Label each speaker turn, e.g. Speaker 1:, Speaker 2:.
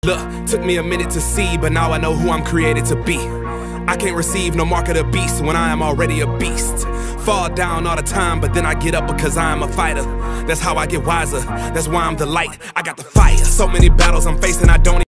Speaker 1: Look, took me a minute to see, but now I know who I'm created to be. I can't receive no mark of the beast when I am already a beast. Fall down all the time, but then I get up because I am a fighter. That's how I get wiser, that's why I'm the light, I got the fire. So many battles I'm facing, I don't